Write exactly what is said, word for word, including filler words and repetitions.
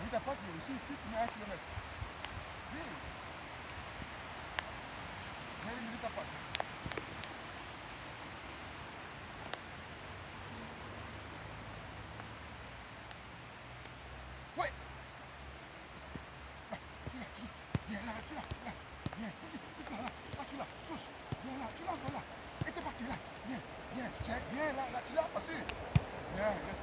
limite à pas que je suis ici, tu mets un kilomètre. Oui. Viens limite à pas. Oui. Viens là, tu là, là. Viens, touche là, là, là, tu là, touche. Viens là, tu là, là. Et t'es parti là. Viens, viens, viens là, là, tu l'as, pas sûr. Viens,